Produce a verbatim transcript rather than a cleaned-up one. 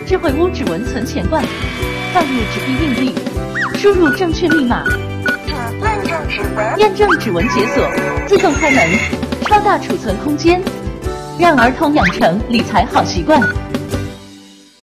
智慧屋指纹存钱罐，放入纸币硬币，输入正确密码， 请验证指纹。 验证指纹解锁，自动开门，超大储存空间，让儿童养成理财好习惯。